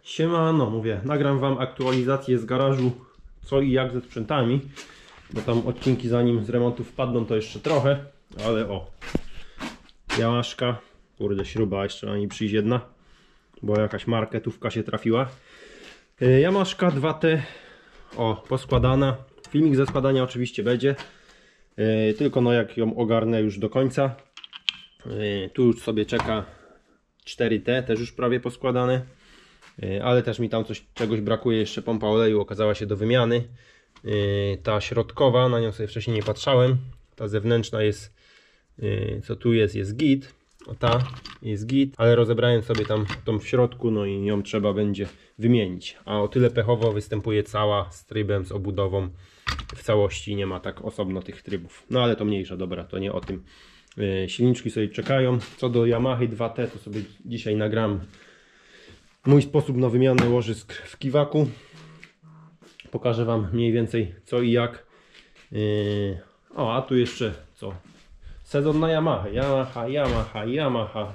Siemano, mówię, nagram wam aktualizację z garażu, co i jak ze sprzętami, bo tam odcinki zanim z remontu wpadną to jeszcze trochę, ale o, Yamaszka, kurde śruba, jeszcze na niej przyjdzie jedna, bo jakaś marketówka się trafiła. Yamaszka 2T, o, poskładana, filmik ze składania oczywiście będzie, tylko no jak ją ogarnę już do końca. Tu już sobie czeka 4T, też już prawie poskładane. Ale też mi tam czegoś brakuje, jeszcze pompa oleju okazała się do wymiany. Ta środkowa, na nią sobie wcześniej nie patrzałem. Ta zewnętrzna jest, co tu jest git. O, ta jest git, ale rozebrałem sobie tam tą w środku, no i ją trzeba będzie wymienić. A o tyle pechowo występuje cała z trybem, z obudową w całości, nie ma tak osobno tych trybów. No ale to mniejsza, dobra, to nie o tym. Silniczki sobie czekają. Co do Yamahy 2T, to sobie dzisiaj nagram mój sposób na wymianę łożysk w kiwaku. Pokażę wam mniej więcej co i jak. O, a tu jeszcze co? Sezon na Yamaha. Yamaha.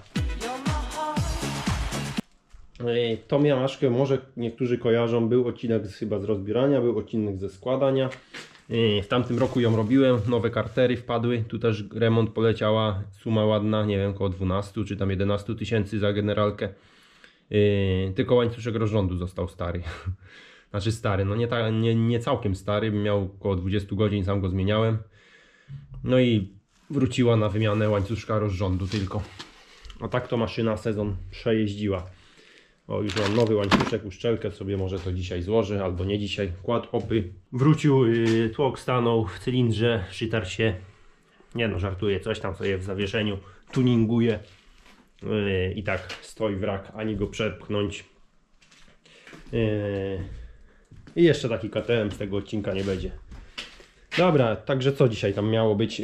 Tą Yamaszkę może niektórzy kojarzą. Był odcinek chyba z rozbierania, był odcinek ze składania. W tamtym roku ją robiłem, nowe kartery wpadły, tu też remont poleciała, suma ładna, nie wiem, około 12 czy tam 11 tysięcy za generalkę. Tylko łańcuszek rozrządu został stary. Znaczy stary, no nie całkiem stary, miał około 20 godzin, sam go zmieniałem. No i wróciła na wymianę łańcuszka rozrządu tylko. A tak to maszyna sezon przejeździła. O, już mam nowy łańcuszek, uszczelkę sobie może to dzisiaj złożę, albo nie dzisiaj. Kład opy. Wrócił, tłok stanął w cylindrze, szytar się. Nie no, żartuję, coś tam sobie w zawieszeniu tuninguje. I tak stoi wrak, ani go przepchnąć. I jeszcze taki KTM z tego odcinka nie będzie. Dobra, także co dzisiaj tam miało być?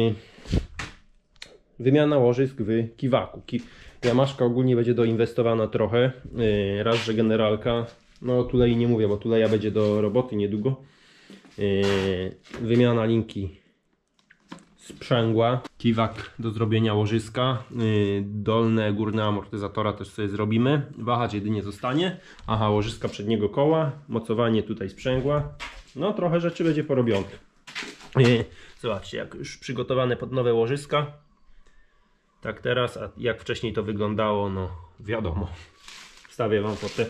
Wymiana łożysk w kiwaku. Yamaszka ogólnie będzie doinwestowana trochę. Raz, że generalka. No tulei nie mówię, bo tuleja będzie do roboty niedługo. Wymiana linki sprzęgła. Kiwak do zrobienia łożyska. Dolne, górne amortyzatora też sobie zrobimy. Wahacz jedynie zostanie. Aha, łożyska przedniego koła. Mocowanie tutaj sprzęgła. No trochę rzeczy będzie porobionych. Zobaczcie, jak już przygotowane pod nowe łożyska. Tak teraz, a jak wcześniej to wyglądało, no wiadomo. Wstawię wam fotę.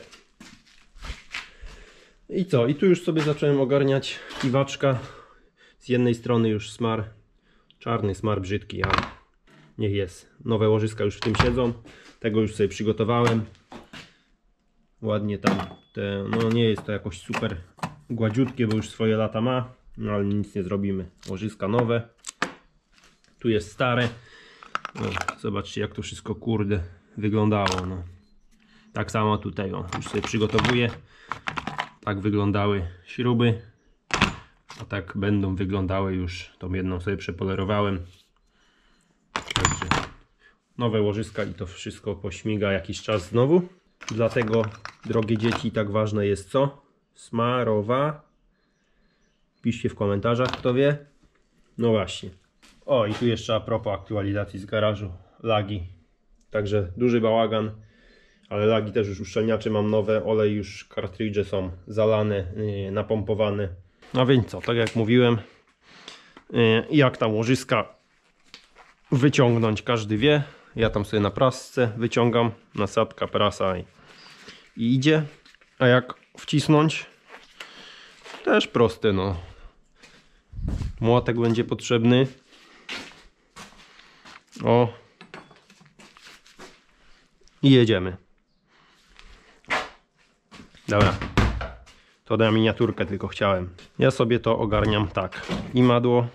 I co? I tu już sobie zacząłem ogarniać kiwaczka. Z jednej strony już smar, czarny smar brzydki, ale niech jest. Nowe łożyska już w tym siedzą. Tego już sobie przygotowałem. Ładnie tam no nie jest to jakoś super gładziutkie, bo już swoje lata ma. No ale nic nie zrobimy. Łożyska nowe. Tu jest stare. No, zobaczcie jak to wszystko kurde wyglądało. No. Tak samo tutaj już sobie przygotowuję. Tak wyglądały śruby. A tak będą wyglądały już. Tą jedną sobie przepolerowałem. Także nowe łożyska i to wszystko pośmiga jakiś czas znowu. Dlatego, drogie dzieci, tak ważne jest co? Smarowa. Piszcie w komentarzach, kto wie. No właśnie. O, i tu jeszcze a propos aktualizacji z garażu. Lagi. Także duży bałagan. Ale lagi też już uszczelniacze mam nowe. Olej już, kartridże są zalane, napompowane. No więc co, tak jak mówiłem. Jak tam łożyska wyciągnąć każdy wie. Ja tam sobie na prasce wyciągam. Nasadka, prasa i idzie. A jak wcisnąć? Też proste no. Młotek będzie potrzebny. O. I jedziemy. Dobra. To na miniaturkę tylko chciałem. Ja sobie to ogarniam tak. Imadło.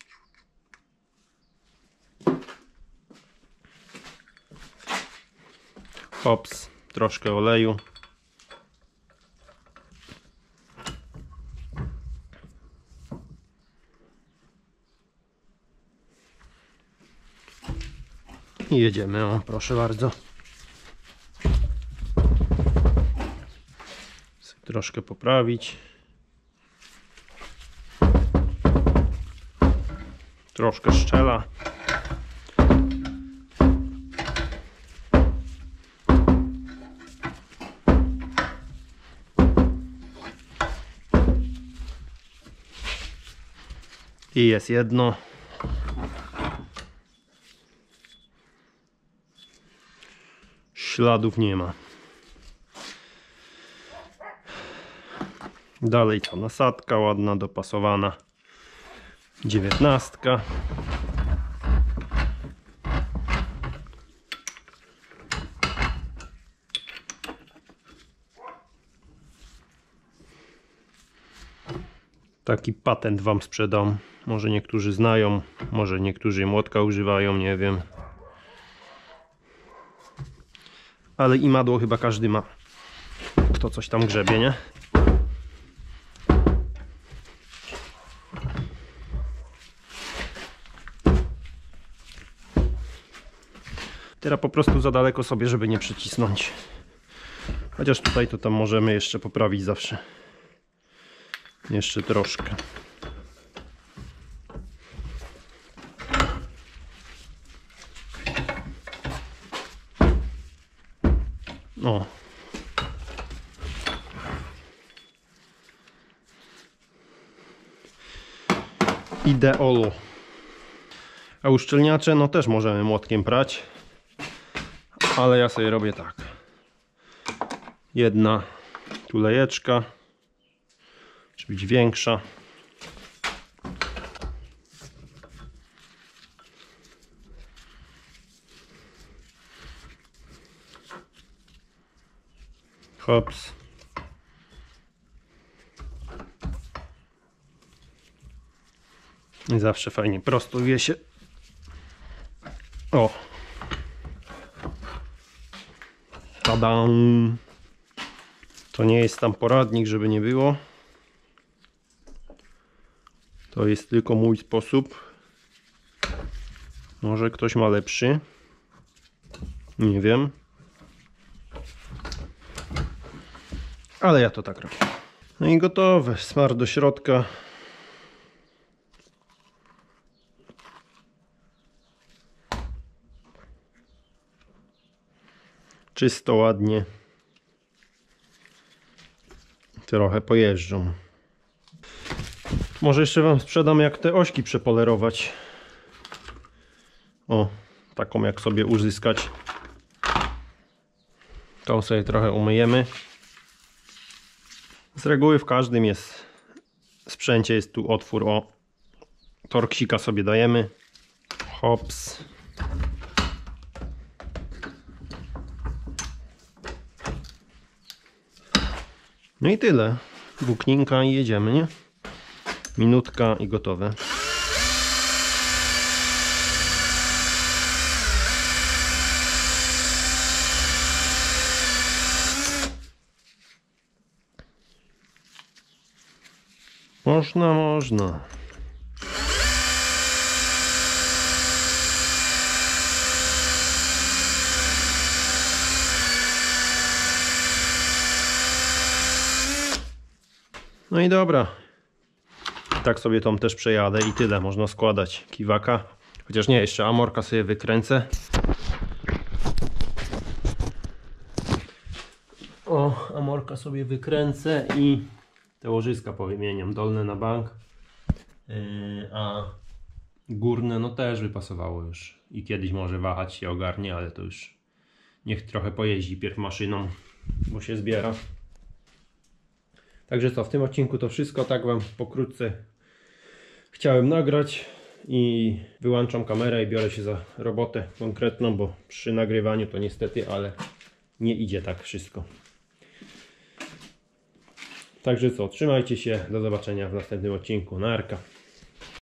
Hops. Troszkę oleju. I jedziemy, o proszę bardzo. Troszkę poprawić. Troszkę szczela. I jest jedno. Śladów nie ma. Dalej ta nasadka ładna, dopasowana. 19. Taki patent wam sprzedam. Może niektórzy znają, może niektórzy młotka używają, nie wiem. Ale imadło chyba każdy ma, kto coś tam grzebie, nie? Teraz po prostu za daleko sobie, żeby nie przycisnąć. Chociaż tutaj to tam możemy jeszcze poprawić zawsze. Jeszcze troszkę. O. Ideolo. A uszczelniacze no też możemy młotkiem prać. Ale ja sobie robię tak. Jedna tulejeczka. Musi być większa. Hops. I zawsze fajnie prostuje się. O. Tadam. To nie jest tam poradnik, żeby nie było. To jest tylko mój sposób. Może ktoś ma lepszy. Nie wiem. Ale ja to tak robię. No i gotowe. Smar do środka. Czysto, ładnie. Trochę pojeżdżą. Może jeszcze wam sprzedam, jak te ośki przepolerować. O, taką jak sobie uzyskać. Tą sobie trochę umyjemy. Z reguły w każdym jest sprzęcie jest tu otwór. O, torksika sobie dajemy. Hops. No i tyle. Włókninka i jedziemy, nie? Minutka i gotowe. Można, można. No i dobra. Tak sobie tą też przejadę i tyle. Można składać kiwaka. Chociaż nie, jeszcze amorka sobie wykręcę. O, amorka sobie wykręcę i te łożyska powymieniam. Dolne na bank. A górne no też wypasowało już. I kiedyś może wahać się ogarnie, ale to już niech trochę pojeździ pierw maszyną, bo się zbiera. Także co, w tym odcinku to wszystko. Tak wam pokrótce chciałem nagrać i wyłączam kamerę i biorę się za robotę konkretną, bo przy nagrywaniu to niestety, ale nie idzie tak wszystko. Także co, trzymajcie się, do zobaczenia w następnym odcinku. Narka.